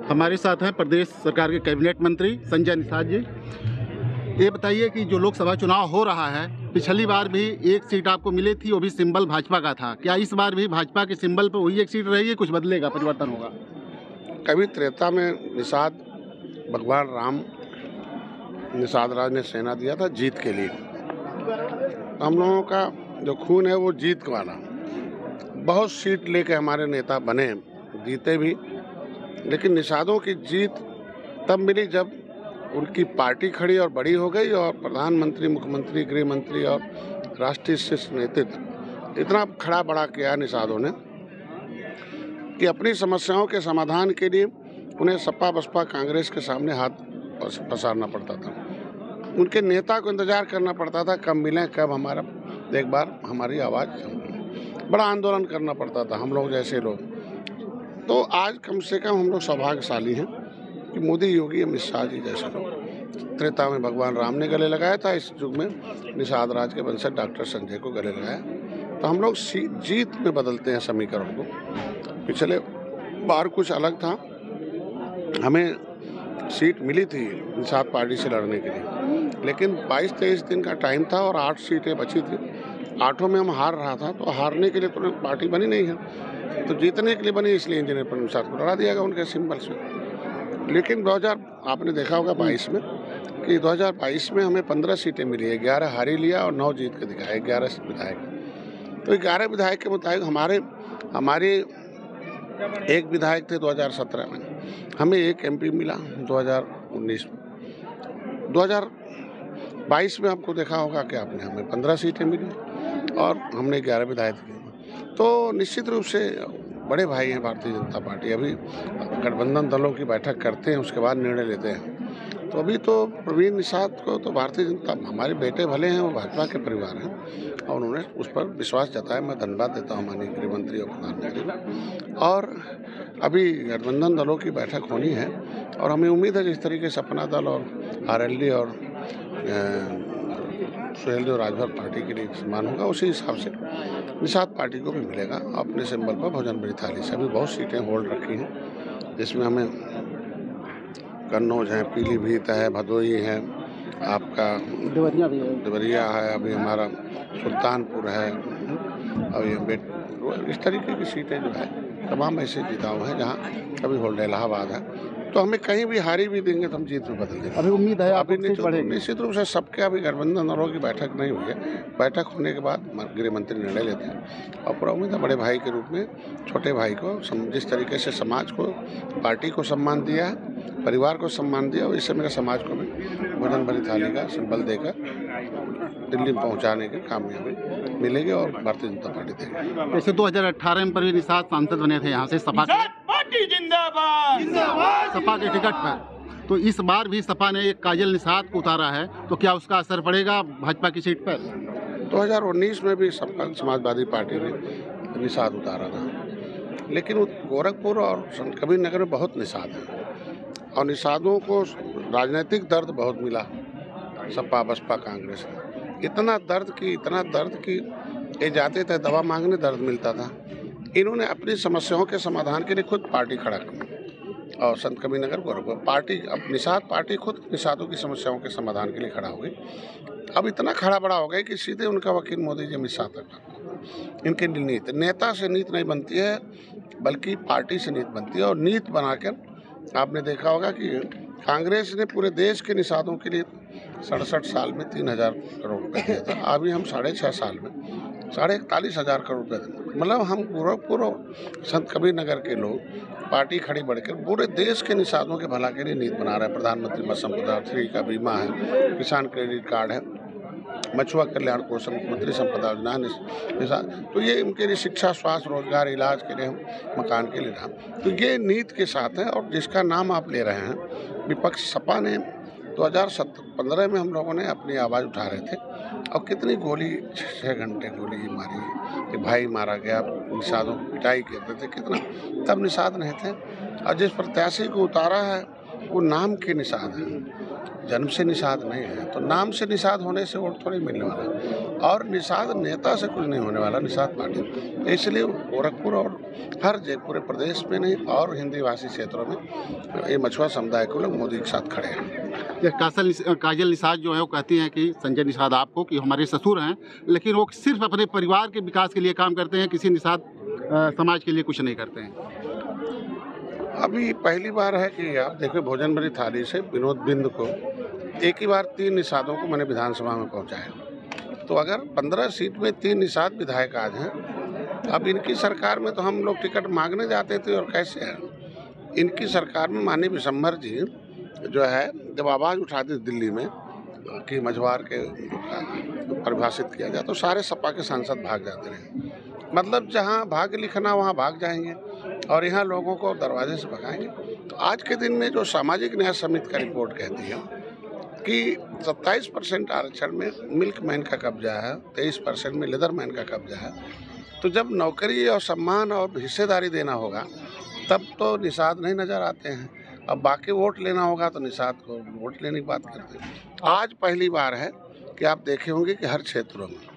हमारे साथ हैं प्रदेश सरकार के कैबिनेट मंत्री संजय निषाद जी। ये बताइए कि जो लोकसभा चुनाव हो रहा है, पिछली बार भी एक सीट आपको मिली थी, वो भी सिंबल भाजपा का था। क्या इस बार भी भाजपा के सिंबल पर वही एक सीट रहेगी, कुछ बदलेगा, परिवर्तन होगा? कभी त्रेता में निषाद भगवान राम निषाद राज ने सेना दिया था जीत के लिए। हम लोगों का जो खून है वो जीत वाला। बहुत सीट लेके हमारे नेता बने, जीते भी, लेकिन निषादों की जीत तब मिली जब उनकी पार्टी खड़ी और बड़ी हो गई और प्रधानमंत्री, मुख्यमंत्री, गृह मंत्री और राष्ट्रीय शीर्ष नेतृत्व इतना खड़ा बड़ा किया निषादों ने कि अपनी समस्याओं के समाधान के लिए उन्हें सपा बसपा कांग्रेस के सामने हाथ पसारना पड़ता था। उनके नेता को इंतजार करना पड़ता था कब मिलें, कब हमारा एक बार हमारी आवाज़। बड़ा आंदोलन करना पड़ता था हम लोग जैसे लोग। तो आज कम से कम हम लोग सौभाग्यशाली हैं कि मोदी, योगी, अमित शाह जी जैसे लोग। त्रेता में भगवान राम ने गले लगाया था, इस युग में निषाद राज के वंशज डॉक्टर संजय को गले लगाया। तो हम लोग जीत में बदलते हैं समीकरण को। पिछले बार कुछ अलग था, हमें सीट मिली थी निषाद पार्टी से लड़ने के लिए, लेकिन 22-23 दिन का टाइम था और 8 सीटें बची थी। 8 में हम हार रहा था, तो हारने के लिए तो पार्टी बनी नहीं है, तो जीतने के लिए बनी, इसलिए इंजीनियर पर निषाद को लड़ा दिया गया उनके सिंबल से। लेकिन 2000 आपने देखा होगा 22 में कि 2022 में हमें 15 सीटें मिली है, 11 हारी लिया और 9 जीत के दिखाए, 11 विधायक। तो 11 विधायक के मुताबिक हमारे एक विधायक थे 2017 में, हमें एक एमपी मिला 2019 में। 2022 में आपको देखा होगा कि आपने हमें 15 सीटें मिली और हमने 11 विधायक किए। तो निश्चित रूप से बड़े भाई हैं भारतीय जनता पार्टी। अभी गठबंधन दलों की बैठक करते हैं, उसके बाद निर्णय लेते हैं। तो अभी तो प्रवीण निषाद को तो भारतीय जनता, हमारे बेटे भले हैं, वो भाजपा के परिवार हैं और उन्होंने उस पर विश्वास जताया। मैं धन्यवाद देता हूँ माननीय गृह मंत्री और प्रधानमंत्री को। और अभी गठबंधन दलों की बैठक होनी है और हमें उम्मीद है जिस तरीके से अपना दल और आरएलडी और सुहेलदेव राजभर पार्टी के लिए सम्मान होगा, उसी हिसाब से निषाद पार्टी को भी मिलेगा अपने सिंबल पर भोजन बड़ी थाली से। अभी बहुत सीटें होल्ड रखी हैं, जिसमें हमें कन्नौज है, पीलीभीत है, भदोही है, आपका देवरिया है, अभी हमारा सुल्तानपुर है, और ये इस तरीके की सीटें जो है तमाम ऐसे जिताऊ हैं जहाँ कभी होल्ड इलाहाबाद है। तो हमें कहीं भी हारी भी देंगे तो हम जीत में बदल देंगे। अभी उम्मीद है अभी निश्चित रूप से सबके अभी गठबंधन दलों की बैठक नहीं हुई है। बैठक होने के बाद गृह मंत्री निर्णय लेते हैं और पूरा उम्मीद है बड़े भाई के रूप में छोटे भाई को जिस तरीके से समाज को, पार्टी को सम्मान दिया है, परिवार को सम्मान दिया, और इससे मेरे समाज को भी भोजन भरी थाली का सिंबल देकर दिल्ली में पहुंचाने की कामयाबी मिलेगी और भारतीय जनता पार्टी देगी। जैसे 2018 में प्रवीण निषाद सांसद बने थे यहाँ से सपा के टिकट पर, तो इस बार भी सपा ने एक काजल निषाद को उतारा है, तो क्या उसका असर पड़ेगा भाजपा की सीट पर? 2019 में भी सपा समाजवादी पार्टी ने निषाद उतारा था, लेकिन गोरखपुर और कबीर नगर में बहुत निषाद हैं और निषादों को राजनीतिक दर्द बहुत मिला सपा बसपा कांग्रेस में। इतना दर्द कि ये जाते थे दवा मांगने, दर्द मिलता था। इन्होंने अपनी समस्याओं के समाधान के लिए खुद पार्टी खड़ा की और संत कबीर नगर गोरखपुर पार्टी, अब निषाद पार्टी खुद निषादों की समस्याओं के समाधान के लिए खड़ा हो गई। अब इतना खड़ा बड़ा हो गया कि सीधे उनका वकील मोदी जी अमित शाह तक। इनकी नीति, नेता से नीति नहीं बनती है बल्कि पार्टी से नीति बनती है, और नीति बनाकर आपने देखा होगा कि कांग्रेस ने पूरे देश के निषादों के लिए 67 साल में 3000 करोड़ रुपए दिया था। अभी हम 6.5 साल में 41,500 करोड़ रुपए देंगे। मतलब हम गोरखपुर और संत कबीर नगर के लोग पार्टी खड़ी बढ़कर पूरे देश के निषादों के भला के लिए नीति बना रहे हैं। प्रधानमंत्री मत्स्य संपदा, फ्री का बीमा है, किसान क्रेडिट कार्ड है, मछुआ कल्याण कोष, मुख्यमंत्री संपदा योजना, तो ये उनके लिए शिक्षा, स्वास्थ्य, रोजगार, इलाज के लिए, मकान के लिए रहा। तो ये नीति के साथ है। और जिसका नाम आप ले रहे हैं विपक्ष, सपा ने 2015 में हम लोगों ने अपनी आवाज़ उठा रहे थे और कितनी गोली, 6 घंटे गोली मारी कि भाई मारा गया, निषादों की पिटाई करते थे कितना, तब निषाद नहीं थे। और जिस प्रत्याशी को उतारा है वो नाम के निषाद हैं, जन्म से निषाद नहीं है तो नाम से निषाद होने से वोट थोड़ी मिलने वाला है, और निषाद नेता से कुछ नहीं होने वाला, निषाद पार्टी। इसलिए गोरखपुर और हर पूरे प्रदेश में नहीं और हिंदी भाषी क्षेत्रों में ये मछुआ समुदाय के लोग मोदी के साथ खड़े हैं। काजल निषाद जो है वो कहती हैं कि संजय निषाद आपको कि हमारे ससुर हैं, लेकिन वो सिर्फ अपने परिवार के विकास के लिए काम करते हैं, किसी निषाद समाज के लिए कुछ नहीं करते हैं। अभी पहली बार है कि आप देखिए भोजन भरी थाली से विनोद बिंद को एक ही बार 3 निषादों को मैंने विधानसभा में पहुंचाया। तो अगर 15 सीट में 3 निषाद विधायक आज हैं, अब इनकी सरकार में तो हम लोग टिकट मांगने जाते थे और कैसे है, इनकी सरकार में माननीय विशंभर जी जो है जब आवाज़ उठाती दिल्ली में कि मझवार के परिभाषित किया जाए तो सारे सपा के सांसद भाग जाते रहे। मतलब जहां भाग्य लिखना वहां भाग जाएंगे और यहाँ लोगों को दरवाजे से भगाएंगे। तो आज के दिन में जो सामाजिक न्याय समिति का रिपोर्ट कहती है कि 27% आरक्षण में मिल्कमैन का कब्जा है, 23% में लेदरमैन का कब्जा है। तो जब नौकरी और सम्मान और हिस्सेदारी देना होगा तब तो निषाद नहीं नजर आते हैं। अब बाकी वोट लेना होगा तो निषाद को वोट लेने की बात करते हैं। आज पहली बार है कि आप देखे होंगे कि हर क्षेत्रों में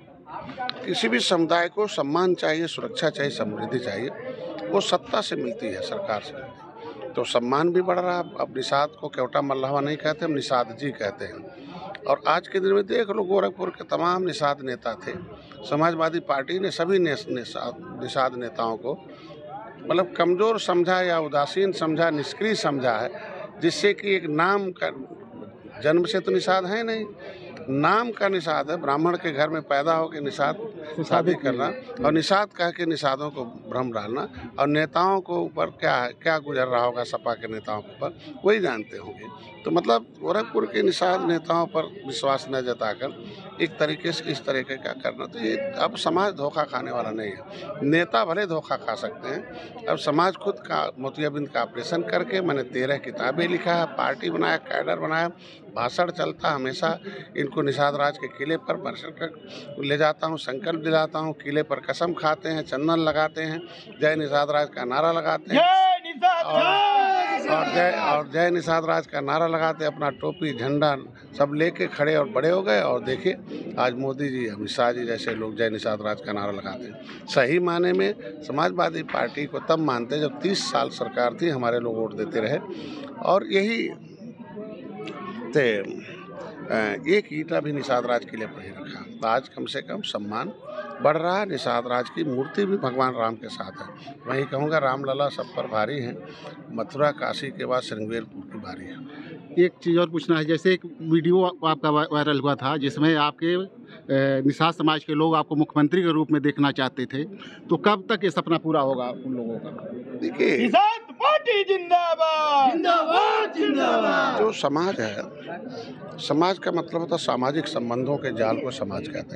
किसी भी समुदाय को सम्मान चाहिए, सुरक्षा चाहिए, समृद्धि चाहिए, वो सत्ता से मिलती है, सरकार से मिलती है। तो सम्मान भी बढ़ रहा है। अब निषाद को केवटा मल्लावा नहीं कहते, हम निषाद जी कहते हैं। और आज के दिन में देख लो गोरखपुर के तमाम निषाद नेता थे। समाजवादी पार्टी ने सभी निषाद नेताओं को मतलब कमज़ोर समझा या उदासीन समझा, निष्क्रिय समझा है, जिससे कि एक नाम का जन्म से तो निषाद है नहीं, नाम का निषाद है। ब्राह्मण के घर में पैदा होकर निषाद शादी करना और निषाद कह के निषादों को भ्रम डालना, और नेताओं को ऊपर क्या गुजर रहा होगा सपा के नेताओं के ऊपर वही जानते होंगे। तो मतलब गोरखपुर के निषाद नेताओं पर विश्वास न जताकर एक तरीके से इस तरीके का करना, तो ये अब समाज धोखा खाने वाला नहीं है। नेता भले धोखा खा सकते हैं, अब समाज खुद का मोतियाबिंद का ऑपरेशन करके मैंने 13 किताबें लिखा है, पार्टी बनाया, कैडर बनाया, भाषण चलता हमेशा। इनको निषाद राज के किले पर कर ले जाता हूँ, संकल्प दिलाता हूँ, किले पर कसम खाते हैं, चंदन लगाते हैं, जय निषाद राज का नारा लगाते हैं और जय निषाद राज का नारा लगाते अपना टोपी झंडा सब लेके खड़े और बड़े हो गए। और देखिए आज मोदी जी, अमित शाह जी जैसे लोग जय निषाद राज का नारा लगाते हैं। सही माने में समाजवादी पार्टी को तब मानते जब 30 साल सरकार थी, हमारे लोग वोट देते रहे और यही थे। एक ईंटा भी निषाद राज किले पर ही रखा। आज कम से कम सम्मान बढ़ रहा है। निषाद राज की मूर्ति भी भगवान राम के साथ है। वही कहूँगा रामलला सब पर भारी है, मथुरा काशी के बाद श्रृंगेरपुर की बारी है। एक चीज़ और पूछना है, जैसे एक वीडियो आपका वायरल हुआ था जिसमें आपके निषाद समाज के लोग आपको मुख्यमंत्री के रूप में देखना चाहते थे, तो कब तक ये सपना पूरा होगा उन लोगों का? देखिए निषाद पार्टी जिंदाबाद जिंदाबाद जिंदाबाद। जो समाज है, समाज का मतलब होता है सामाजिक संबंधों के जाल को समाज कहते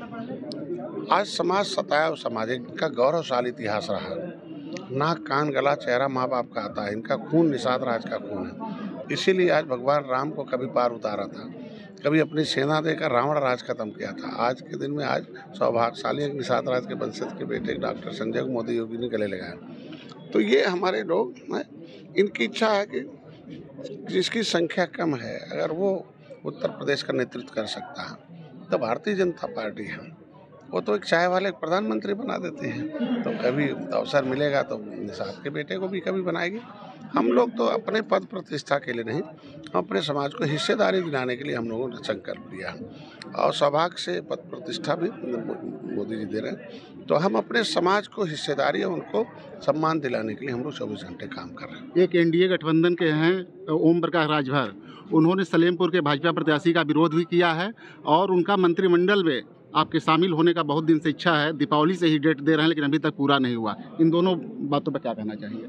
हैं। आज समाज सताया सामाजिक का गौरवशाली इतिहास रहा है। नाक कान गला चेहरा माँ बाप का आता है, इनका खून निषाद राज का खून है। इसीलिए आज भगवान राम को कभी पार उतारा था, कभी अपनी सेना देकर रावण राज खत्म किया था। आज के दिन में आज सौभाग्यशाली एक निषाद राज के वंशज के बेटे डॉक्टर संजय को मोदी योगी ने गले लगाया। तो ये हमारे लोग हैं, इनकी इच्छा है कि जिसकी संख्या कम है अगर वो उत्तर प्रदेश का नेतृत्व कर सकता है तो भारतीय जनता पार्टी है, वो तो एक चाय वाले प्रधानमंत्री बना देते हैं। तो कभी अवसर मिलेगा तो निषाद के बेटे को भी कभी बनाएगी। हम लोग तो अपने पद प्रतिष्ठा के लिए नहीं, हम अपने समाज को हिस्सेदारी दिलाने के लिए हम लोगों ने संकल्प लिया और सौभाग्य से पद प्रतिष्ठा भी मोदी जी दे रहे हैं। तो हम अपने समाज को हिस्सेदारी और उनको सम्मान दिलाने के लिए हम लोग 24 घंटे काम कर रहे हैं। एक एनडीए गठबंधन के हैं ओम प्रकाश राजभर, उन्होंने सलेमपुर के भाजपा प्रत्याशी का विरोध भी किया है और उनका मंत्रिमंडल में आपके शामिल होने का बहुत दिन से इच्छा है। दीपावली से ही डेट दे रहे हैं लेकिन अभी तक पूरा नहीं हुआ। इन दोनों बातों पर क्या कहना चाहिए?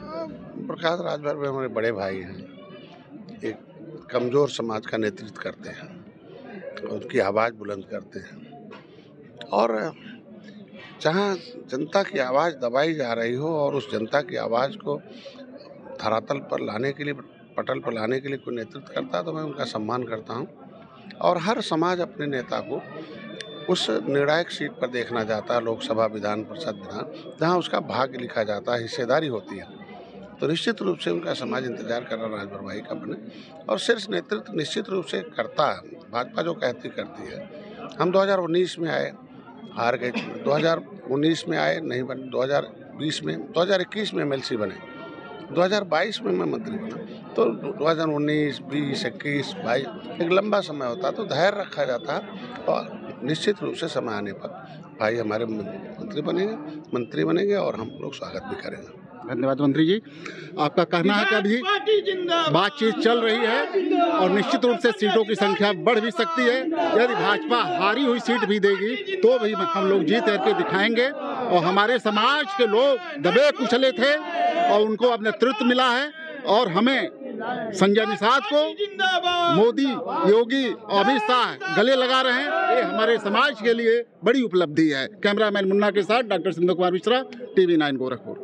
प्रकाश राजभर में हमारे बड़े भाई हैं, एक कमज़ोर समाज का नेतृत्व करते हैं, उनकी आवाज़ बुलंद करते हैं और जहाँ जनता की आवाज़ दबाई जा रही हो और उस जनता की आवाज़ को धरातल पर लाने के लिए, पटल पर लाने के लिए कोई नेतृत्व करता है तो मैं उनका सम्मान करता हूँ। और हर समाज अपने नेता को उस निर्णायक सीट पर देखना चाहता है, लोकसभा, विधान परिषद, विधान, जहाँ उसका भाग्य लिखा जाता है, हिस्सेदारी होती है। तो निश्चित रूप से उनका समाज इंतजार कर रहा राजभर भाई का बने और शीर्ष नेतृत्व निश्चित रूप से करता है। भाजपा जो करती है। हम 2019 में आए, हार गए, 2019 में आए नहीं बने, 2020 में, 2021 में MLC बने, 2022 में मैं मंत्री बना। तो 2019, 20, 21, 22 एक लंबा समय होता है, तो धैर्य रखा जाता है और निश्चित रूप से समय आने पर भाई हमारे मंत्री बनेंगे और हम लोग स्वागत भी करेंगे। धन्यवाद मंत्री जी। आपका कहना है कि अभी बातचीत चल रही है और निश्चित रूप से सीटों की संख्या बढ़ भी सकती है। यदि भाजपा हारी हुई सीट भी देगी तो भी हम लोग जीत करके दिखाएंगे और हमारे समाज के लोग दबे कुचले थे और उनको अब नेतृत्व मिला है और हमें संजय निषाद को मोदी, योगी और अमित शाह गले लगा रहे हैं। ये हमारे समाज के लिए बड़ी उपलब्धि है। कैमरामैन मुन्ना के साथ डॉक्टर सिंधु कुमार मिश्रा, TV9 गोरखपुर।